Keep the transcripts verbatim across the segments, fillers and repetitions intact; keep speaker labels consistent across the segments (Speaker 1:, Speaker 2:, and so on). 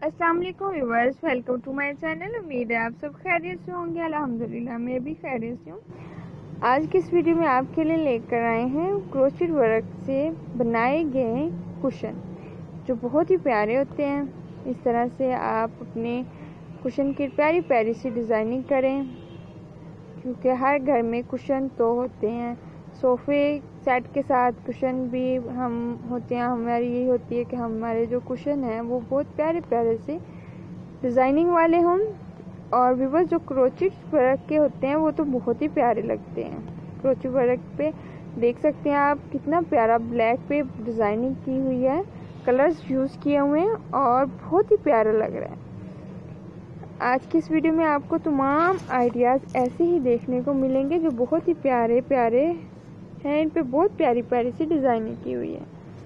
Speaker 1: अस्सलाम वालेकुम viewers, welcome to my channel. उम्मीद है आप सब खैरियत से होंगे। अल्हम्दुलिल्लाह मैं भी खैरियत से हूँ। आज की इस वीडियो में आपके लिए लेकर आए हैं क्रोचेट वर्क से बनाए गए कुशन, जो बहुत ही प्यारे होते हैं। इस तरह से आप अपने कुशन की प्यारी प्यारी सी डिज़ाइनिंग करें, क्योंकि हर घर में कुशन तो होते हैं। सोफ़े सेट के साथ कुशन भी हम होते हैं। हमारी यही होती है कि हमारे जो कुशन हैं वो बहुत प्यारे प्यारे से डिज़ाइनिंग वाले हों, और व्यूअर्स जो क्रोचेट वर्क के होते हैं वो तो बहुत ही प्यारे लगते हैं। क्रोचेट वर्क पे देख सकते हैं आप कितना प्यारा ब्लैक पे डिज़ाइनिंग की हुई है, कलर्स यूज़ किए हुए हैं और बहुत ही प्यारा लग रहा है। आज की इस वीडियो में आपको तमाम आइडियाज़ ऐसे ही देखने को मिलेंगे जो बहुत ही प्यारे प्यारे हैं। इन पे बहुत प्यारी प्यारी सी डिज़ाइनिंग की हुई है।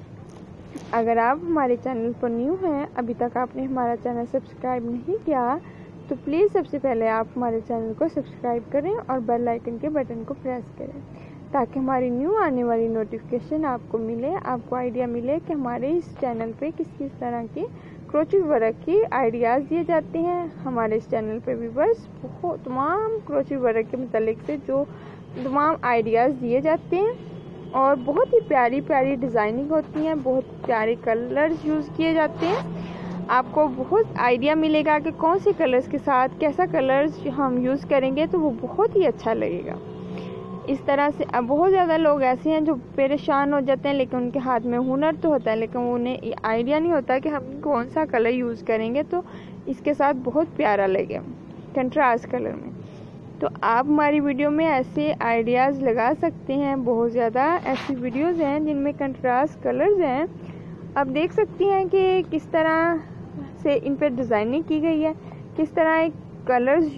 Speaker 1: अगर आप हमारे चैनल पर न्यू हैं, अभी तक आपने हमारा चैनल सब्सक्राइब नहीं किया, तो प्लीज़ सबसे पहले आप हमारे चैनल को सब्सक्राइब करें और बेल आइकन के बटन को प्रेस करें, ताकि हमारी न्यू आने वाली नोटिफिकेशन आपको मिले, आपको आइडिया मिले कि हमारे इस चैनल पे किस किस तरह की क्रोचेट वर्क की आइडियाज़ दिए जाते हैं। हमारे इस चैनल पे भी बस बहुत तमाम क्रोचेट वर्क के मतलब से जो तमाम आइडियाज़ दिए जाते हैं, और बहुत ही प्यारी प्यारी डिज़ाइनिंग होती हैं, बहुत प्यारे कलर्स यूज़ किए जाते हैं। आपको बहुत आइडिया मिलेगा कि कौन से कलर्स के साथ कैसा कलर्स हम यूज़ करेंगे तो वो बहुत ही अच्छा लगेगा। इस तरह से अब बहुत ज़्यादा लोग ऐसे हैं जो परेशान हो जाते हैं, लेकिन उनके हाथ में हुनर तो होता है, लेकिन उन्हें आइडिया नहीं होता कि हम कौन सा कलर यूज़ करेंगे तो इसके साथ बहुत प्यारा लगे कंट्रास्ट कलर में। तो आप हमारी वीडियो में ऐसे आइडियाज़ लगा सकते हैं। बहुत ज़्यादा ऐसी वीडियोज़ हैं जिनमें कंट्रास्ट कलर्स हैं। आप देख सकती हैं कि किस तरह से इन पर डिज़ाइनिंग की गई है, किस तरह एक कलर्स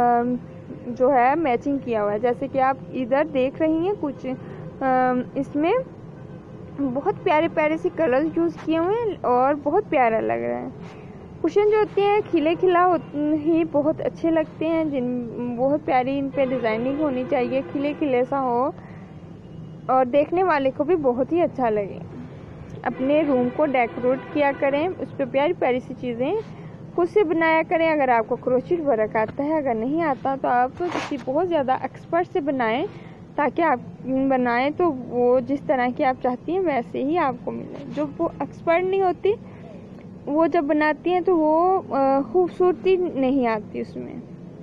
Speaker 1: जो है मैचिंग किया हुआ है। जैसे कि आप इधर देख रही हैं कुछ इसमें बहुत प्यारे प्यारे से कलर्स यूज़ किए हुए हैं और बहुत प्यारा लग रहा है। कुशन जो होते हैं खिले खिला ही बहुत अच्छे लगते हैं, जिन बहुत प्यारी इन पे डिज़ाइनिंग होनी चाहिए, खिले खिले सा हो और देखने वाले को भी बहुत ही अच्छा लगे। अपने रूम को डेकोरेट किया करें, उस पर प्यारी प्यारी सी चीज़ें खुद से बनाया करें। अगर आपको क्रोचेट वर्क आता है, अगर नहीं आता तो आप तो किसी बहुत ज़्यादा एक्सपर्ट से बनाएं, ताकि आप बनाएं तो वो जिस तरह की आप चाहती हैं वैसे ही आपको मिले। जो वो एक्सपर्ट नहीं होती, वो जब बनाती हैं तो वो खूबसूरती नहीं आती उसमें।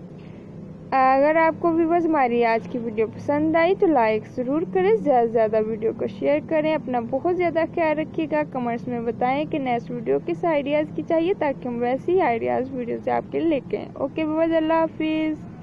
Speaker 1: अगर आपको भी बस हमारी आज की वीडियो पसंद आई तो लाइक ज़रूर करें, ज़्यादा से ज़्यादा वीडियो को शेयर करें। अपना बहुत ज़्यादा ख्याल रखिएगा। कमेंट्स में बताएं कि नेक्स्ट वीडियो किस आइडियाज़ की चाहिए, ताकि हम वैसे ही आइडियाज़ वीडियो से आपके लिए लेके आएँ। ओके बस, अल्लाह हाफिज़।